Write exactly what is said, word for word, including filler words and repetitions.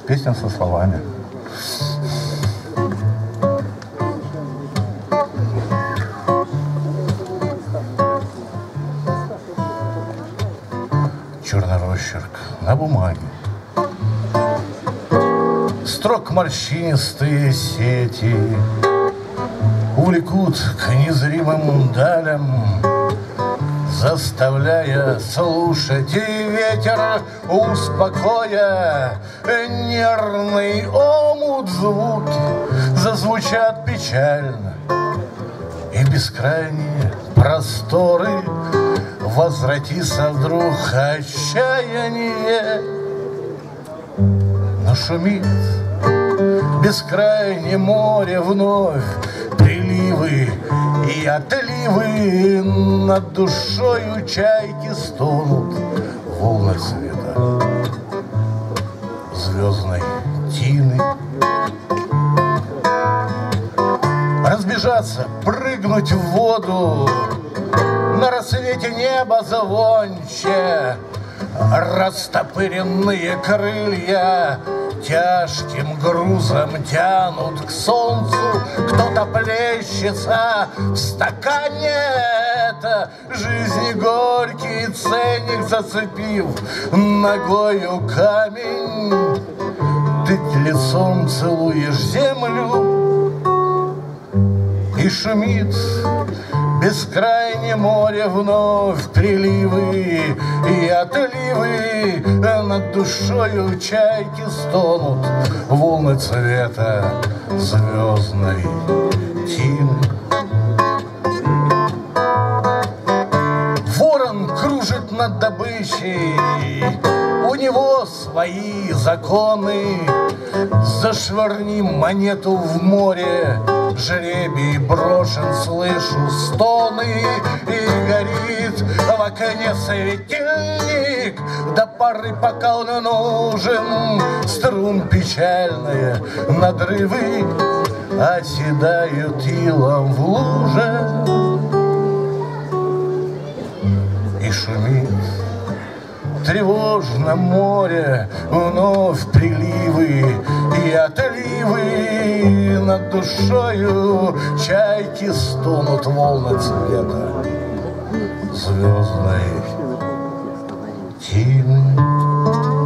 Песня со словами. Черный росчерк на бумаге, строк морщинистые сети увлекут к незримым далям, заставляя слушать, и ветер, успокоя нервный омут, звуки зазвучат печально, и бескрайние просторы возвратится вдруг отчаяние. Но шумит бескрайнее море вновь, приливы и отливы, над душою чайки стонут, волны цвета звездной тины. Разбежаться, прыгнуть в воду, на рассвете небо звонче, растопыренные крылья тяжким грузом тянут к солнцу. Кто-то плещется в стакане, это жизни горький ценник, зацепив ногою камень. Ты лицом целуешь землю, и шумит бескрайнее море вновь, приливы и отливы, над душою чайки стонут, волны цвета звездной тины. Ворон кружит над добычей, у него свои законы. Зашвырни монету в море, жребий брошен, слышу стоны, и горит в окне светильник до поры, пока он нужен. Струн печальные надрывы оседают илом в луже, и шумит тревожно море, вновь приливы и отливы, над душою чайки стонут, волны цвета звездной тины.